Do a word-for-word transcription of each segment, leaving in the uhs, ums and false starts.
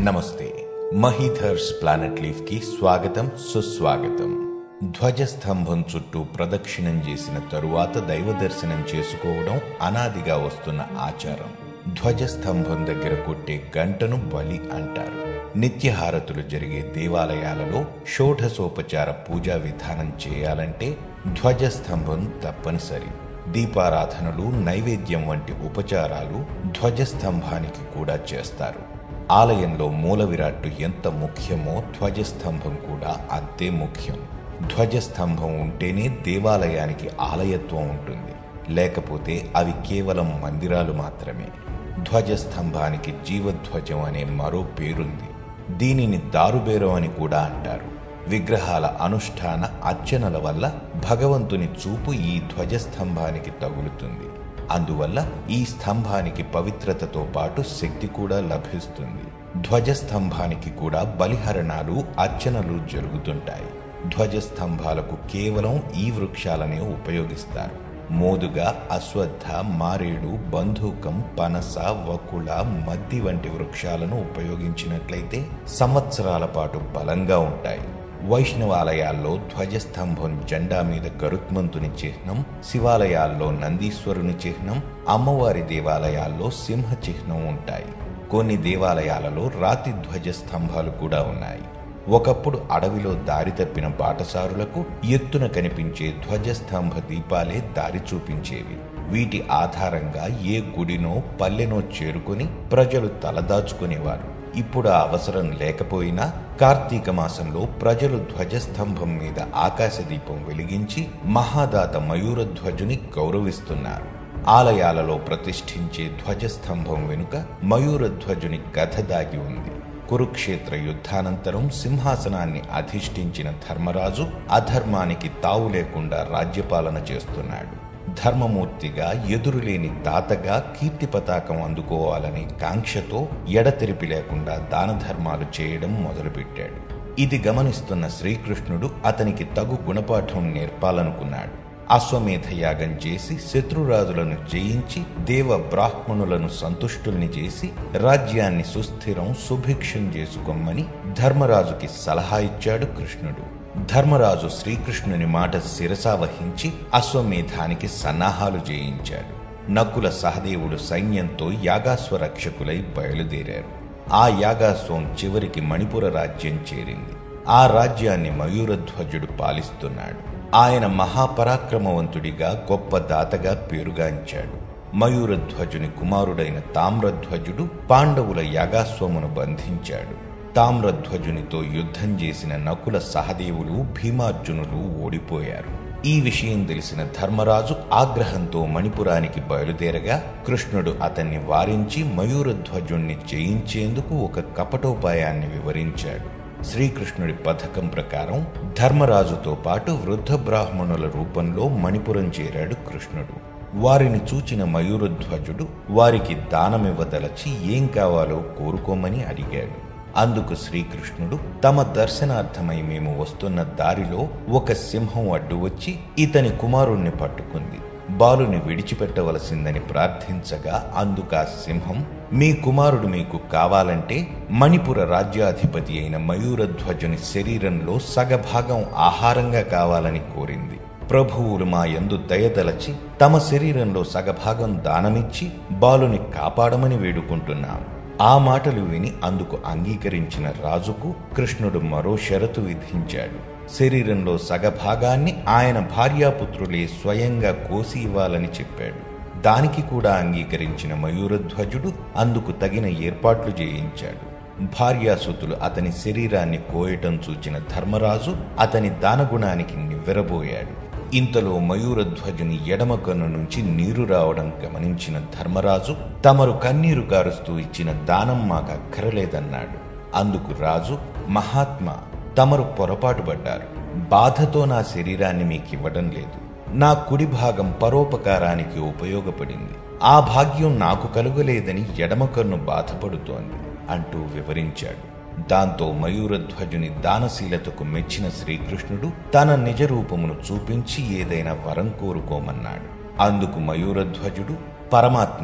నమస్తే. మహీధర్స్ planet leaf కి స్వాగతం, సుస్వాగతం. ధ్వజస్తంభం చుట్టూ ప్రదక్షిణం చేసిన తరువాత దైవ దర్శనం చేసుకోవడం అనాదిగా వస్తున్న ఆచారం. ధ్వజస్తంభం దగ్గర కొట్టే గంటను బలి అంటారు. నిత్యహారతులు జరిగే దేవాలయాలలో షోఢసోపచార పూజా విధానం చేయాలంటే ధ్వజస్తంభం తప్పనిసరి. దీపారాధనలు, నైవేద్యం వంటి ఉపచారాలు ధ్వజస్తంభానికి కూడా చేస్తారు. ఆలయంలో మూల విరాట్టు ఎంత ముఖ్యమో ధ్వజస్తంభం కూడా అంతే ముఖ్యం. ధ్వజస్తంభం ఉంటేనే దేవాలయానికి ఆలయత్వం ఉంటుంది, లేకపోతే అవి కేవలం మందిరాలు మాత్రమే. ధ్వజస్తంభానికి జీవధ్వజం అనే మరో పేరుంది. దీనిని దారుబేరం అని కూడా అంటారు. విగ్రహాల అనుష్ఠాన అర్చనల వల్ల భగవంతుని చూపు ఈ ధ్వజస్తంభానికి తగులుతుంది. అందువల్ల ఈ స్తంభానికి పవిత్రతతో పాటు శక్తి కూడా లభిస్తుంది. ధ్వజస్తంభానికి కూడా బలిహరణాలు, అర్చనలు జరుగుతుంటాయి. ధ్వజస్తంభాలకు కేవలం ఈ వృక్షాలనే ఉపయోగిస్తారు. మోదుగ, అశ్వత్థ, మారేడు, బంధూకం, పనస, వకుళ, మద్ది వంటి వృక్షాలను ఉపయోగించినట్లయితే సంవత్సరాల పాటు బలంగా ఉంటాయి. వైష్ణవాలయాల్లో ధ్వజస్తంభం జెండా మీద గరుత్మంతుని చిహ్నం, శివాలయాల్లో నందీశ్వరుని చిహ్నం, అమ్మవారి దేవాలయాల్లో సింహ చిహ్నం ఉంటాయి. కొన్ని దేవాలయాలలో రాతి ధ్వజస్తంభాలు కూడా ఉన్నాయి. ఒకప్పుడు అడవిలో దారి తప్పిన బాటసారులకు ఎత్తున కనిపించే ధ్వజస్తంభ దీపాలే దారి చూపించేవి. వీటి ఆధారంగా ఏ గుడినో పల్లెనో చేరుకుని ప్రజలు తలదాచుకునేవారు. ఇప్పుడు ఆ అవసరం లేకపోయినా కార్తీక మాసంలో ప్రజలు ధ్వజస్తంభం మీద ఆకాశ దీపం వెలిగించి మహాదాత మయూరధ్వజుని గౌరవిస్తున్నారు. ఆలయాలలో ప్రతిష్ఠించే ధ్వజస్తంభం వెనుక మయూరధ్వజుని కథ దాగి ఉంది. కురుక్షేత్ర యుద్ధానంతరం సింహాసనాన్ని అధిష్ఠించిన ధర్మరాజు అధర్మానికి తావు లేకుండా రాజ్యపాలన చేస్తున్నాడు. ధర్మమూర్తిగా, ఎదురులేని తాతగా కీర్తి పతాకం అందుకోవాలనే కాంక్షతో ఎడతెరిపి లేకుండా దాన ధర్మాలు చేయడం మొదలుపెట్టాడు. ఇది గమనిస్తున్న శ్రీకృష్ణుడు అతనికి తగు గుణపాఠం నేర్పాలనుకున్నాడు. అశ్వమేధ యాగం చేసి శత్రురాజులను జయించి దేవ బ్రాహ్మణులను సంతుష్టుల్ని చేసి రాజ్యాన్ని సుస్థిరం, సుభిక్షం చేసుకోమని ధర్మరాజుకి సలహా ఇచ్చాడు కృష్ణుడు. ధర్మరాజు శ్రీకృష్ణుని మాట శిరసావహించి అశ్వమేధానికి సన్నాహాలు చేయించాడు. నకుల సహదేవుడు సైన్యంతో యాగాశ్వ రక్షకులై బయలుదేరారు. ఆ యాగాశ్వం చివరికి మణిపుర రాజ్యం చేరింది. ఆ రాజ్యాన్ని మయూరధ్వజుడు పాలిస్తున్నాడు. ఆయన మహాపరాక్రమవంతుడిగా, గొప్ప దాతగా పేరుగాంచాడు. మయూరధ్వజుని కుమారుడైన తామ్రధ్వజుడు పాండవుల యాగాశ్వమును బంధించాడు. తామ్రధ్వజునితో యుద్ధం చేసిన నకుల సహదేవులు, భీమార్జునులు ఓడిపోయారు. ఈ విషయం తెలిసిన ధర్మరాజు ఆగ్రహంతో మణిపురానికి బయలుదేరగా కృష్ణుడు అతన్ని వారించి మయూరధ్వజుణ్ణి జయించేందుకు ఒక కపటోపాయాన్ని వివరించాడు. శ్రీకృష్ణుడి పథకం ప్రకారం ధర్మరాజుతో పాటు వృద్ధ బ్రాహ్మణుల రూపంలో మణిపురం చేరాడు కృష్ణుడు. వారిని చూచిన మయూరధ్వజుడు వారికి దానమివ్వదలచి ఏం కావాలో కోరుకోమని అడిగాడు. అందుకు శ్రీకృష్ణుడు, తమ దర్శనార్థమై మేము వస్తున్న దారిలో ఒక సింహం అడ్డు వచ్చి ఇతని కుమారుణ్ణి పట్టుకుంది. బాలుని విడిచిపెట్టవలసిందని ప్రార్థించగా అందుకు ఆ సింహం, మీ కుమారుడు మీకు కావాలంటే మణిపుర రాజ్యాధిపతి అయిన మయూరధ్వజుని శరీరంలో సగభాగం ఆహారంగా కావాలని కోరింది. ప్రభువులు మా యందు దయదలచి తమ శరీరంలో సగభాగం దానమిచ్చి బాలుని కాపాడమని వేడుకుంటున్నాం. ఆ మాటలు విని అందుకు అంగీకరించిన రాజుకు కృష్ణుడు మరో షరతు విధించాడు. శరీరంలో సగభాగాన్ని ఆయన భార్యాపుత్రులే స్వయంగా కోసి ఇవ్వాలని చెప్పాడు. దానికి కూడా అంగీకరించిన మయూరధ్వజుడు అందుకు తగిన ఏర్పాట్లు చేయించాడు. భార్యాసుతులు అతని శరీరాన్ని కోయటం చూచిన ధర్మరాజు అతని దానగుణానికి నివ్వెరబోయాడు. ఇంతలో మయూరధ్వజుని ఎడమ కన్ను నుంచి నీరు రావడం గమనించిన ధర్మరాజు, తమరు కన్నీరు కారుస్తూ ఇచ్చిన దానం మాకు అక్కరలేదన్నాడు. అందుకు రాజు, మహాత్మా, తమరు పొరపాటు పడ్డారు. బాధతో నా శరీరాన్ని మీకివ్వడం లేదు. నా కుడి భాగం పరోపకారానికి ఉపయోగపడింది. ఆ భాగ్యం నాకు కలుగలేదని ఎడమ కన్ను బాధపడుతోంది అంటూ వివరించాడు. దాంతో మయూరధ్వజుని దానశీలతకు మెచ్చిన శ్రీకృష్ణుడు తన నిజ రూపమును చూపించి ఏదైనా వరం కోరుకోమన్నాడు. అందుకు మయూరధ్వజుడు, పరమాత్మ,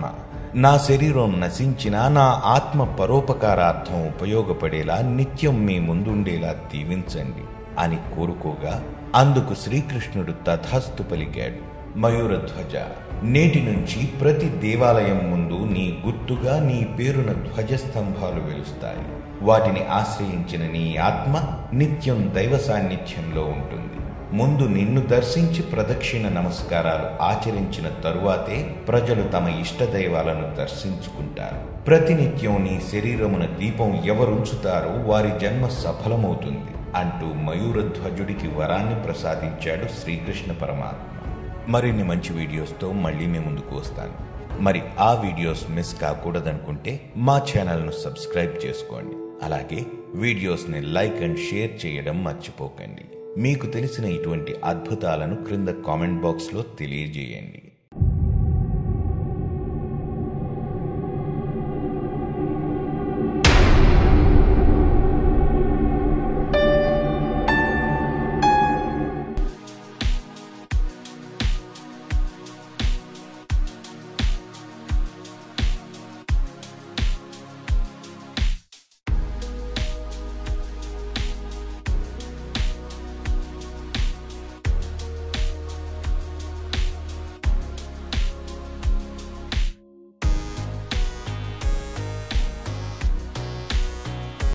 నా శరీరం నశించినా నా ఆత్మ పరోపకారార్థం ఉపయోగపడేలా నిత్యం మీ ముందుండేలా దీవించండి అని కోరుకోగా అందుకు శ్రీకృష్ణుడు తథాస్తు పలికాడు. మయూరధ్వజ, నేటి నుంచి ప్రతి దేవాలయం ముందు నీ గుర్తుగా నీ పేరున ధ్వజస్తంభాలు వెలుస్తాయి. వాటిని ఆశ్రయించిన నీ ఆత్మ నిత్యం దైవ సాన్నిధ్యంలో ఉంటుంది. ముందు నిన్ను దర్శించి ప్రదక్షిణ నమస్కారాలు ఆచరించిన తరువాతే ప్రజలు తమ ఇష్టదైవాలను దర్శించుకుంటారు. ప్రతినిత్యం నీ శరీరమున దీపం ఎవరుంచుతారో వారి జన్మ సఫలమవుతుంది అంటూ మయూరధ్వజుడికి వరాన్ని ప్రసాదించాడు శ్రీకృష్ణ పరమాత్మ. మరిన్ని మంచి వీడియోస్తో మళ్ళీ మీ ముందుకు వస్తాను. మరి ఆ వీడియోస్ మిస్ కాకూడదనుకుంటే మా ఛానల్ను సబ్స్క్రైబ్ చేసుకోండి. అలాగే వీడియోస్ని లైక్ అండ్ షేర్ చేయడం మర్చిపోకండి. మీకు తెలిసిన ఇటువంటి అద్భుతాలను క్రింద కామెంట్ బాక్స్లో తెలియజేయండి.